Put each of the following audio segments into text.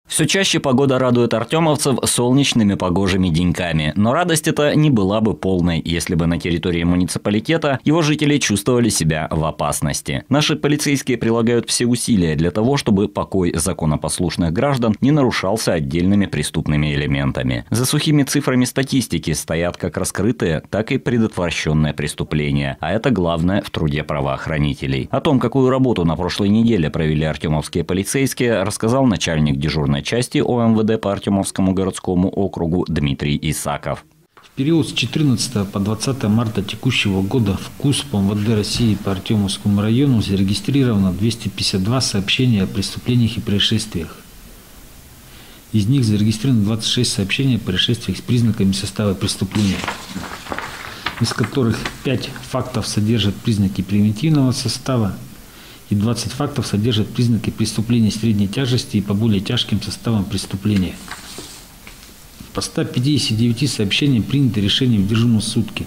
Все чаще погода радует артемовцев солнечными погожими деньками. Но радость эта не была бы полной, если бы на территории муниципалитета его жители чувствовали себя в опасности. Наши полицейские прилагают все усилия для того, чтобы покой законопослушных граждан не нарушался отдельными преступными элементами. За сухими цифрами статистики стоят как раскрытые, так и предотвращенные преступления. А это главное в труде правоохранителей. О том, какую работу на прошлой неделе провели артемовские полицейские, рассказал начальник дежурной части ОМВД по Артемовскому городскому округу Дмитрий Исаков. В период с 14 по 20 марта текущего года в КУСП МВД России по Артемовскому району зарегистрировано 252 сообщения о преступлениях и происшествиях. Из них зарегистрировано 26 сообщений о происшествиях с признаками состава преступления, из которых 5 фактов содержат признаки превентивного состава, и 20 фактов содержат признаки преступлений средней тяжести и по более тяжким составам преступления. По 159 сообщениям принято решение в дежурные сутки,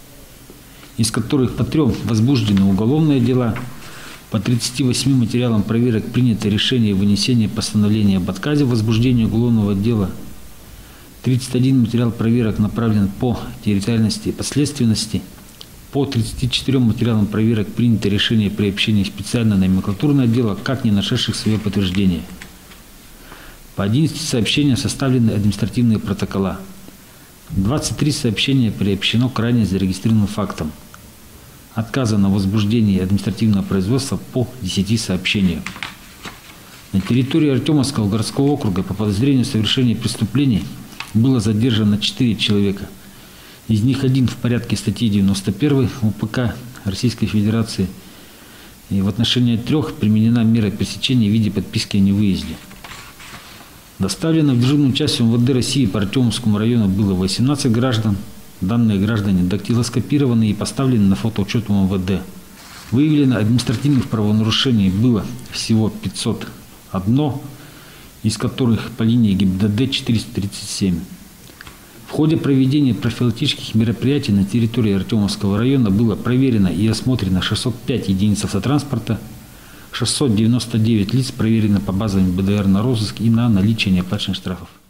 из которых по 3 возбуждены уголовные дела, по 38 материалам проверок принято решение вынесения постановления об отказе в возбуждении уголовного дела, 31 материал проверок направлен по территориальности и последственности, по 34 материалам проверок принято решение при общении в специальное номенклатурное дело, как не нашедших свое подтверждение. По 11 сообщениям составлены административные протокола. 23 сообщения приобщено к ранее зарегистрированным фактам. Отказано в возбуждении административного производства по 10 сообщениям. На территории Артемовского городского округа по подозрению в совершении преступлений было задержано 4 человека. Из них один в порядке статьи 91 УПК Российской Федерации. И в отношении 3 применена мера пресечения в виде подписки о невыезде. Доставлено в дежурную часть МВД России по Артемовскому району было 18 граждан. Данные граждане дактилоскопированы и поставлены на фотоучет в МВД. Выявлено административных правонарушений было всего 501, из которых по линии ГИБДД 437. В ходе проведения профилактических мероприятий на территории Артемовского района было проверено и осмотрено 605 единиц автотранспорта, 699 лиц проверено по базам БДР на розыск и на наличие неоплаченных штрафов.